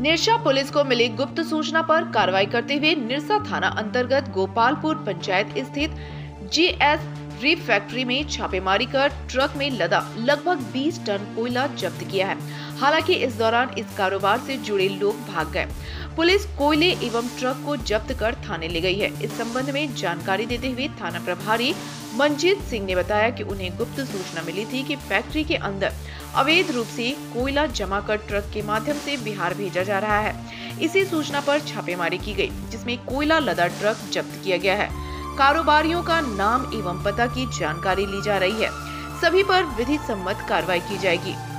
Nirsa police को मिली गुप्त सूचना पर कार्रवाई करते हुए निरसा थाना अंतर्गत गोपालपुर पंचायत स्थित जीएस फैक्ट्री में छापेमारी कर ट्रक में लदा लगभग 20 टन कोयला जब्त किया है। हालांकि इस दौरान इस कारोबार से जुड़े लोग भाग गए। पुलिस कोयले एवं ट्रक को जब्त कर थाने ले गई है। इस संबंध में जानकारी देते हुए थाना प्रभारी मंजीत सिंह ने बताया कि उन्हें गुप्त सूचना मिली थी कि फैक्ट्री के अंदर अवैध रूप से कोयला जमा कर ट्रक के माध्यम से बिहार भेजा जा रहा है। इसी सूचना पर छापेमारी की गई, जिसमें कोयला लदा ट्रक जब्त किया गया है। कारोबारियों का नाम एवं पता की जानकारी ली जा रही है। सभी पर विधि सम्मत कार्रवाई की जाएगी।